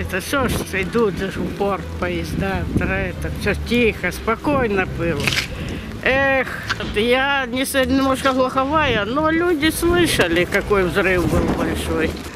это все идут же в порт поезда, это все тихо, спокойно было. Эх, я немножко глуховая, но люди слышали, какой взрыв был большой.